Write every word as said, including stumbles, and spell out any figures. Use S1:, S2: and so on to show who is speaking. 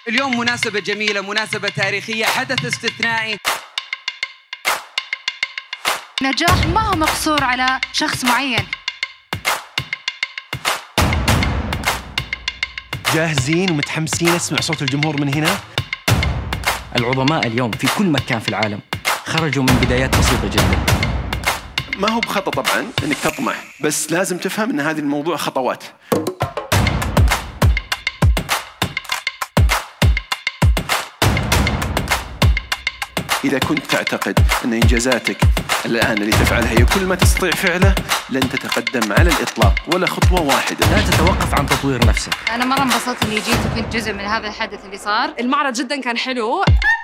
S1: اليوم مناسبة جميلة، مناسبة تاريخية، حدث استثنائي.
S2: نجاح ما هو مقصور على شخص معين.
S3: جاهزين ومتحمسين اسمع صوت الجمهور من هنا؟
S4: العظماء اليوم في كل مكان في العالم خرجوا من بدايات بسيطة جدا.
S3: ما هو بخطأ طبعا انك تطمح، بس لازم تفهم ان هذه الموضوع خطوات. إذا كنت تعتقد أن إنجازاتك الآن اللي تفعلها هي كل ما تستطيع فعله، لن تتقدم على الإطلاق ولا خطوة واحدة.
S4: لا تتوقف عن تطوير نفسك.
S2: أنا مرة انبسطت إني جيت وكنت جزء من هذا الحدث اللي صار.
S5: المعرض جدا كان حلو.